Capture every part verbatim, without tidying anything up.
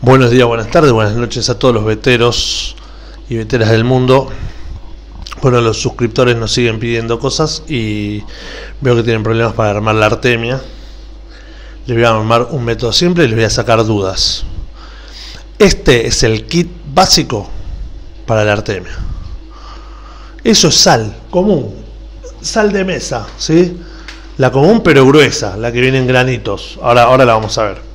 Buenos días, buenas tardes, buenas noches a todos los veteros y veteras del mundo. Bueno, los suscriptores nos siguen pidiendo cosas y veo que tienen problemas para armar la artemia. Les voy a armar un método simple y les voy a sacar dudas. Este es el kit básico para la artemia. Eso es sal común, sal de mesa, ¿sí? La común pero gruesa, la que viene en granitos. Ahora, ahora la vamos a ver.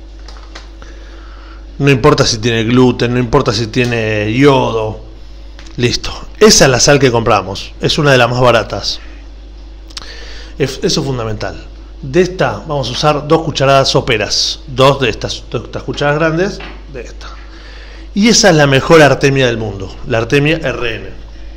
No importa si tiene gluten, no importa si tiene yodo. Listo. Esa es la sal que compramos. Es una de las más baratas. Eso es fundamental. De esta vamos a usar dos cucharadas soperas. Dos de estas, dos de estas cucharadas grandes de esta. Y esa es la mejor artemia del mundo. La artemia R N.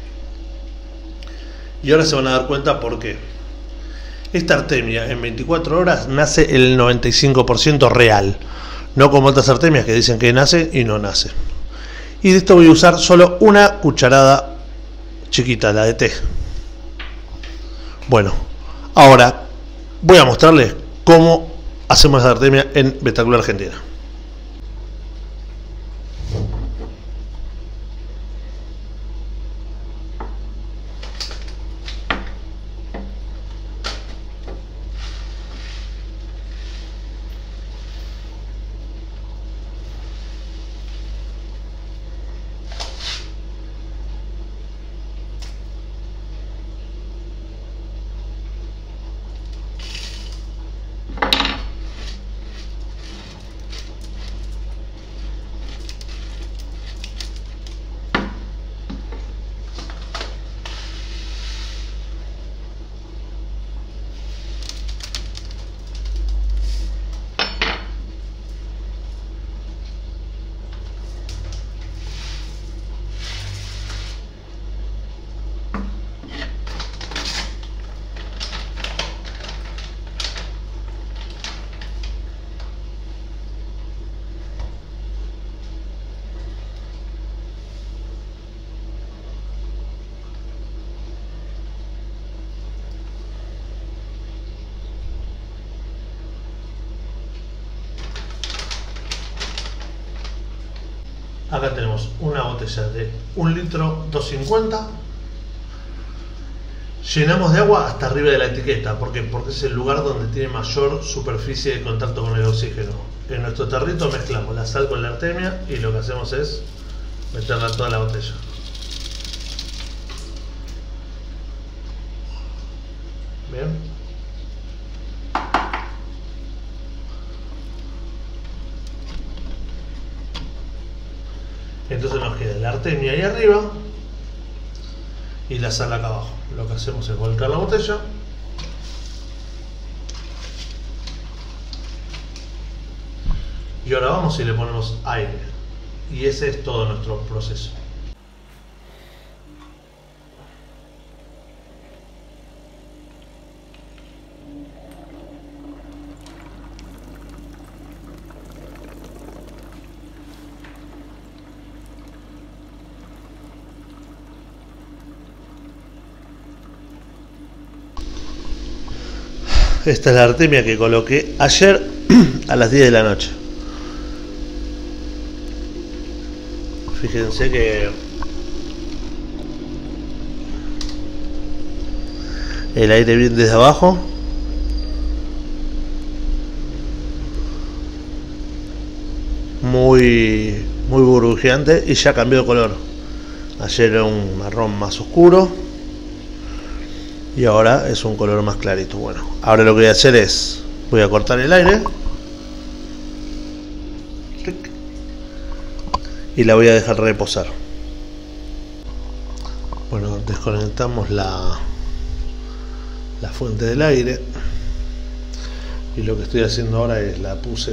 Y ahora se van a dar cuenta por qué. Esta artemia en veinticuatro horas nace el noventa y cinco por ciento real. No como otras artemias que dicen que nace y no nace. Y de esto voy a usar solo una cucharada chiquita, la de té. Bueno, ahora voy a mostrarles cómo hacemos la artemia en Betaclub Argentina. Acá tenemos una botella de un litro doscientos cincuenta. Llenamos de agua hasta arriba de la etiqueta. ¿Por qué? Porque es el lugar donde tiene mayor superficie de contacto con el oxígeno. En nuestro tarrito mezclamos la sal con la artemia y lo que hacemos es meterla en toda la botella. Bien. Entonces nos queda la artemia ahí arriba y la sal acá abajo. Lo que hacemos es volcar la botella y ahora vamos y le ponemos aire, y ese es todo nuestro proceso. Esta es la artemia que coloqué ayer a las diez de la noche. Fíjense que el aire viene desde abajo. Muy, muy burbujeante y ya cambió de color. Ayer era un marrón más oscuro y ahora es un color más clarito. Bueno, ahora lo que voy a hacer es, voy a cortar el aire y la voy a dejar reposar. Bueno, desconectamos la, la fuente del aire y lo que estoy haciendo ahora es la puse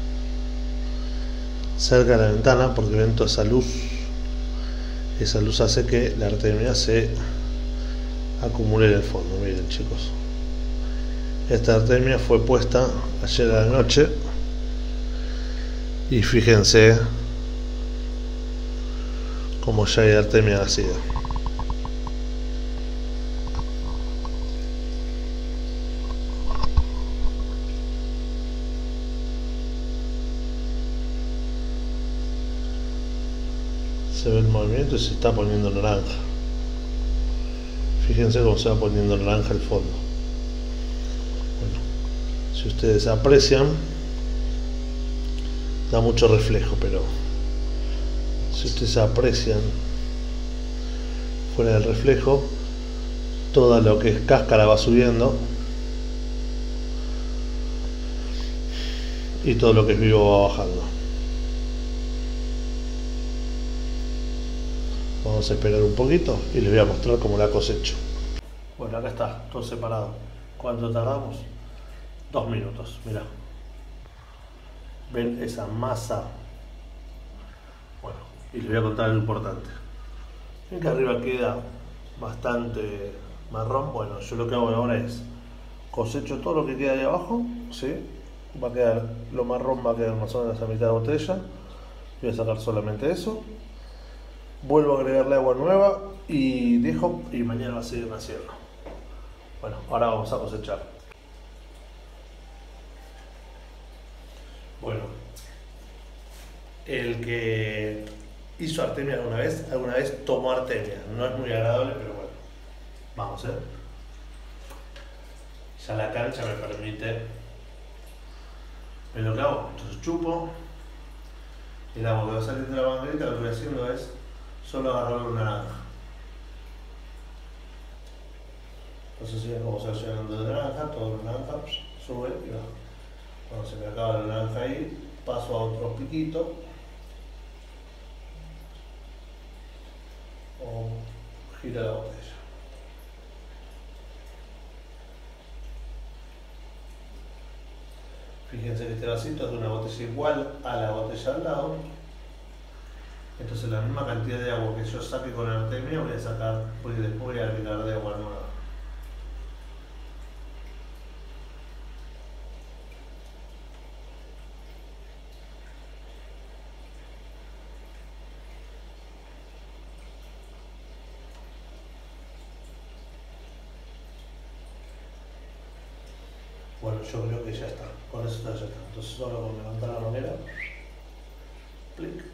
cerca de la ventana porque ven toda esa luz. Esa luz hace que la artemia se acumulé en el fondo. Miren, chicos, esta artemia fue puesta ayer a la noche y fíjense como ya hay artemia nacida. Se ve el movimiento y se está poniendo naranja. Fíjense cómo se va poniendo naranja el fondo. Bueno, si ustedes aprecian, da mucho reflejo, pero si ustedes aprecian fuera del reflejo, todo lo que es cáscara va subiendo y todo lo que es vivo va bajando. Vamos a esperar un poquito y les voy a mostrar cómo la cosecho. Bueno, acá está, todo separado. ¿Cuánto tardamos? Dos minutos, mirá. ¿Ven esa masa? Bueno, y les voy a contar lo importante. Ven que arriba queda bastante marrón. Bueno, yo lo que hago ahora es cosecho todo lo que queda ahí abajo, ¿sí? Va a quedar, lo marrón va a quedar más o menos a mitad de botella. Voy a sacar solamente eso. Vuelvo a agregarle agua nueva y dejo, y mañana va a seguir naciendo. Bueno, ahora vamos a cosechar. Bueno, el que hizo artemia alguna vez, alguna vez tomó artemia. No es muy agradable, pero bueno, vamos, ¿eh? Ya la cancha me permite. ¿Ven lo que hago? Entonces chupo. El agua que va a salir de la banderita, lo que voy haciendo es solo agarrar una naranja. Entonces ven cómo se va llenando de naranja, toda la naranja sube y baja. Cuando se me acaba la naranja ahí, paso a otro piquito. O gira la botella. Fíjense que este vasito es de una botella igual a la botella al lado. Entonces la misma cantidad de agua que yo saque con artemia voy a sacar, porque después voy a agregar de agua nueva. Bueno, yo creo que ya está, con eso ya está. Entonces solo con levantar la manguera, clic.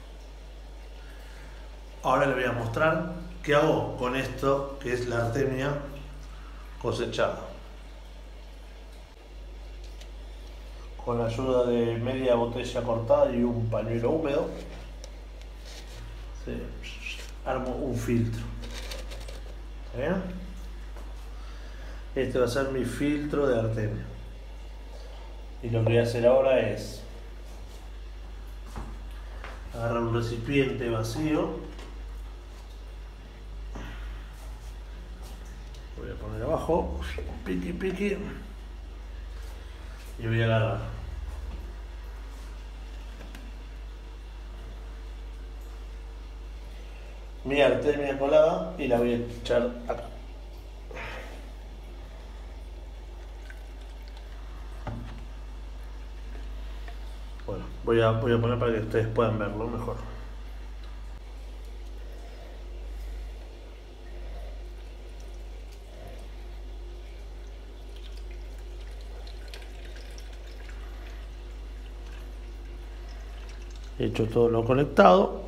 Ahora les voy a mostrar qué hago con esto que es la artemia cosechada. Con la ayuda de media botella cortada y un pañuelo húmedo, ¿sí? Armo un filtro. ¿Está bien? Este va a ser mi filtro de artemia. Y lo que voy a hacer ahora es agarrar un recipiente vacío. Voy a poner abajo, piqui piqui, y voy a agarrar mi artemia colada y la voy a echar acá. Bueno, voy a, voy a poner para que ustedes puedan verlo mejor. He hecho todo lo conectado.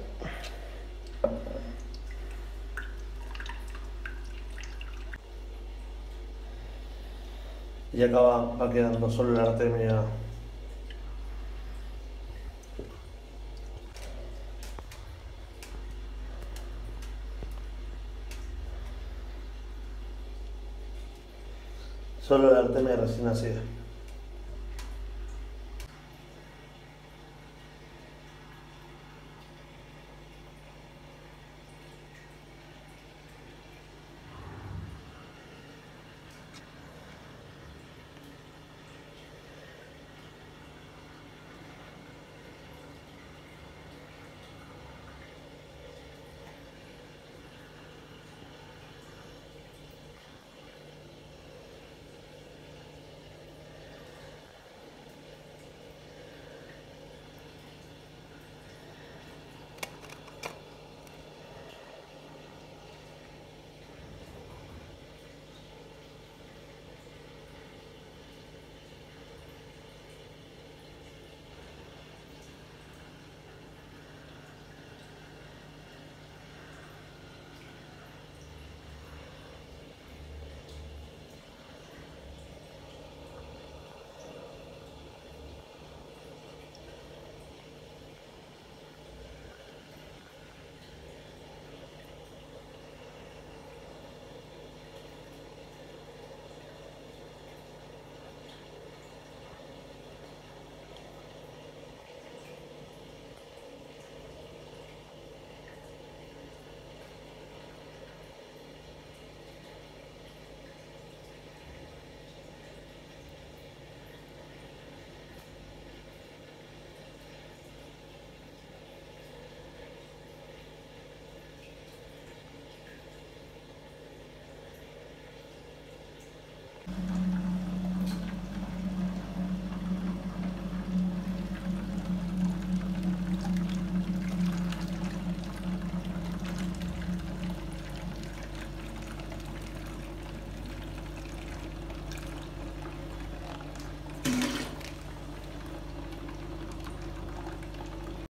Y acá va, va quedando solo la artemia. Solo la artemia recién nacida.